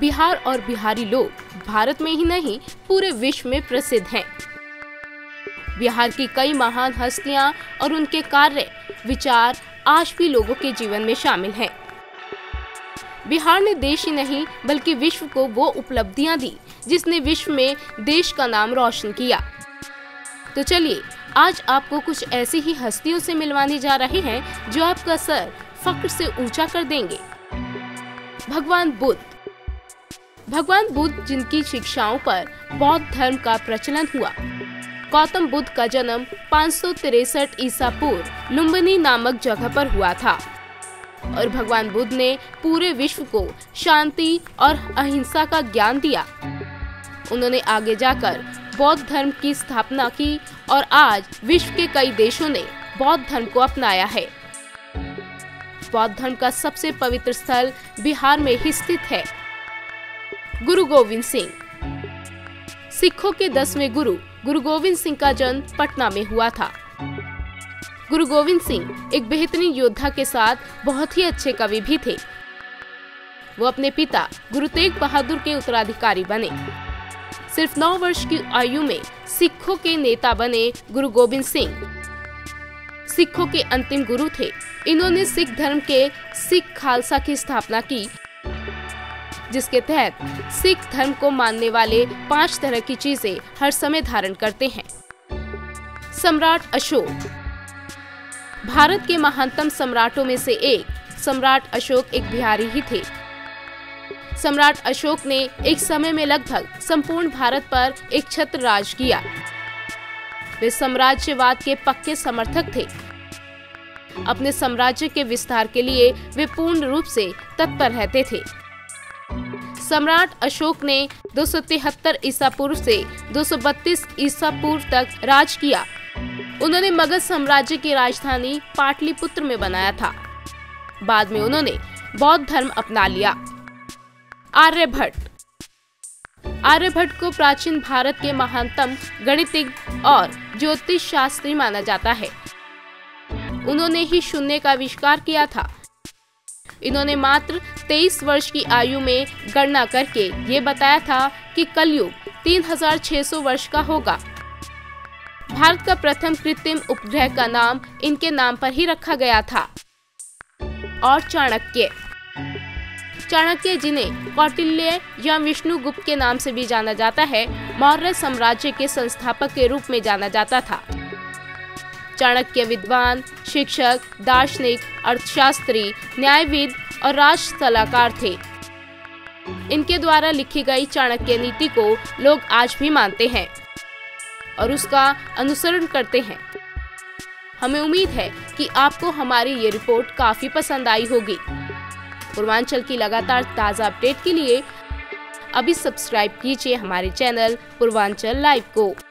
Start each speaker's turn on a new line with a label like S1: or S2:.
S1: बिहार और बिहारी लोग भारत में ही नहीं पूरे विश्व में प्रसिद्ध हैं। बिहार की कई महान हस्तियां और उनके कार्य विचार आज भी लोगों के जीवन में शामिल हैं। बिहार ने देश ही नहीं बल्कि विश्व को वो उपलब्धियां दी जिसने विश्व में देश का नाम रोशन किया। तो चलिए आज आपको कुछ ऐसी ही हस्तियों से मिलवाने जा रहे हैं जो आपका सर फक्र से ऊंचा कर देंगे। भगवान बुद्ध जिनकी शिक्षाओं पर बौद्ध धर्म का प्रचलन हुआ। गौतम बुद्ध का जन्म 563 ईसा पूर्व लुम्बिनी नामक जगह पर हुआ था और भगवान बुद्ध ने पूरे विश्व को शांति और अहिंसा का ज्ञान दिया। उन्होंने आगे जाकर बौद्ध धर्म की स्थापना की और आज विश्व के कई देशों ने बौद्ध धर्म को अपनाया है। बौद्ध धर्म का सबसे पवित्र स्थल बिहार में ही स्थित है। गुरु गोविंद सिंह। सिखों के 10वें गुरु गोविंद सिंह का जन्म पटना में हुआ था। गुरु गोविंद सिंह एक बेहतरीन योद्धा के साथ बहुत ही अच्छे कवि भी थे। वो अपने पिता गुरु तेग बहादुर के उत्तराधिकारी बने। सिर्फ 9 वर्ष की आयु में सिखों के नेता बने गुरु गोविंद सिंह सिखों के अंतिम गुरु थे। इन्होंने सिख धर्म के सिख खालसा की स्थापना की, जिसके तहत सिख धर्म को मानने वाले 5 तरह की चीजें हर समय धारण करते हैं। सम्राट अशोक। भारत के महानतम सम्राटों में से एक सम्राट अशोक एक बिहारी ही थे। सम्राट अशोक ने एक समय में लगभग संपूर्ण भारत पर एक छत्र राज किया। वे साम्राज्यवाद के पक्के समर्थक थे। अपने साम्राज्य के विस्तार के लिए वे पूर्ण रूप से तत्पर रहते थे। सम्राट अशोक ने 273 ईसा पूर्व से 232 ईसा पूर्व तक राज किया। उन्होंने मगध साम्राज्य की राजधानी पाटलिपुत्र में बनाया था। बाद में उन्होंने बौद्ध धर्म अपना लिया। आर्यभट्ट को प्राचीन भारत के महानतम गणितज्ञ और ज्योतिष शास्त्री माना जाता है। उन्होंने ही शून्य का आविष्कार किया था। इन्होंने मात्र 23 वर्ष की आयु में गणना करके ये बताया था कि कलयुग 3600 वर्ष का होगा। भारत का प्रथम कृत्रिम उपग्रह का नाम इनके नाम पर ही रखा गया था। और चाणक्य जिन्हें कौटिल्य या विष्णुगुप्त के नाम से भी जाना जाता है, मौर्य साम्राज्य के संस्थापक के रूप में जाना जाता था। चाणक्य विद्वान, शिक्षक, दार्शनिक, अर्थशास्त्री, न्यायविद और राष्ट्र सलाहकार थे। इनके द्वारा लिखी गई चाणक्य नीति को लोग आज भी मानते हैं और उसका अनुसरण करते हैं। हमें उम्मीद है कि आपको हमारी ये रिपोर्ट काफी पसंद आई होगी। पूर्वांचल की लगातार ताज़ा अपडेट के लिए अभी सब्सक्राइब कीजिए हमारे चैनल पूर्वांचल लाइव को।